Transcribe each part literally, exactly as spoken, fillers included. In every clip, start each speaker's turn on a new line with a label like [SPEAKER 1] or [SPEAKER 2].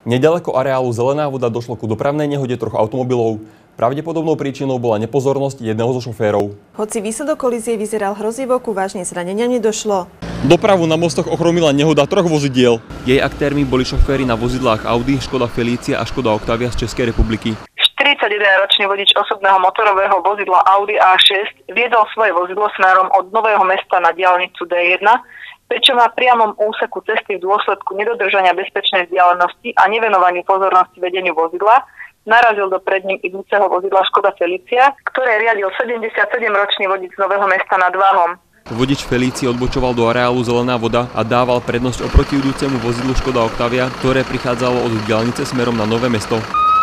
[SPEAKER 1] Nedaleko areálu Zelená voda došlo ku dopravnej nehode troch automobilov. Pravdepodobnou príčinou bola nepozornosť jedného zo šoférov.
[SPEAKER 2] Hoci výsledok kolízie vyzeral hrozivo, ku vážnym zraneniam nedošlo.
[SPEAKER 1] Dopravu na mostoch ochromila nehoda troch vozidiel. Jej aktérmi boli šoféri na vozidlách Audi, Škoda Felicia a Škoda Octavia z Českej republiky.
[SPEAKER 3] štyridsaťjedenročný vodič osobného motorového vozidla Audi á šesť viedol svoje vozidlo smerom od Nového Mesta na diaľnicu dé jeden, pričom na priamom úseku cesty v dôsledku nedodržania bezpečnej vzdialenosti a nevenovaniu pozornosti vedeniu vozidla narazil do pred ním idúceho vozidla Škoda Felicia, ktoré riadil sedemdesiatsedemročný vodič z Nového Mesta nad Váhom.
[SPEAKER 1] Vodič Felicie odbočoval do areálu Zelená voda a dával prednosť oproti idúcemu vozidlu Škoda Octavia, ktoré prichádzalo od diaľnice smerom na Nové Mesto.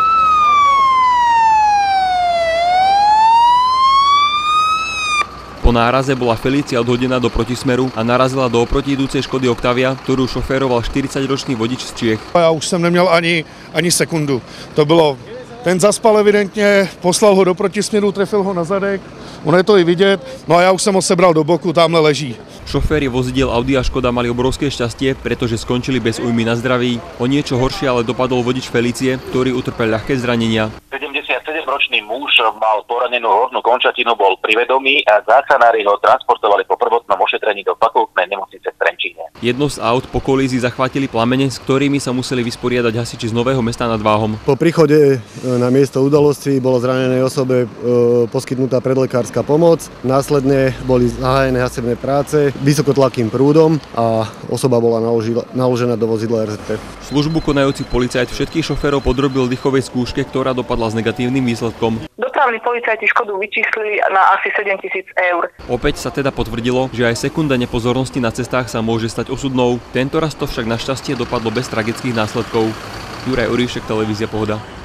[SPEAKER 1] Po náraze bola Felicia odhodená do protismeru a narazila do oproti idúcej Škody Octavia, ktorú šoféroval štyridsaťročný vodič z Čiech.
[SPEAKER 4] Já už jsem neměl ani, ani sekundu. To bylo, ten zaspal evidentně, poslal ho do protisměru, trefil ho na zadek, ono je to i vidět, no a já už jsem ho sebral do boku, tamhle leží.
[SPEAKER 1] Šoféri vozidiel Audi a Škoda mali obrovské šťastie, pretože skončili bez újmy na zdraví. O niečo horšie ale dopadol vodič Felicie, ktorý utrpel ľahké zranenia.
[SPEAKER 5] sedemdesiatsedemročný muž mal poranenú hornú končatinu, bol pri vedomí a záchranári ho transportovali po prvotnom ošetrení do fakultnej nemocnice v Trenčíne.
[SPEAKER 1] Jedno z aut po kolízii zachvátili plamene, s ktorými sa museli vysporiadať hasiči z Nového Mesta nad Váhom.
[SPEAKER 6] Po príchode na miesto udalosti bola zranenej osobe poskytnutá predlekárska pomoc. Následne boli zahájené hasebné práce vysokotlakým prúdom a osoba bola naložená do vozidla er zet té.
[SPEAKER 1] Službu konajúci policajt všetkých šoférov podrobil dýchovej skúške, ktorá dopadla s negatívnym výsledkom.
[SPEAKER 3] Dopravní policajti škodu vyčíslili na asi sedemtisíc eur.
[SPEAKER 1] Opäť sa teda potvrdilo, že aj sekunda nepozornosti na cestách sa môže stať osudnou. Tentoraz to však našťastie dopadlo bez tragických následkov. Juraj Oríšek, televízia Pohoda.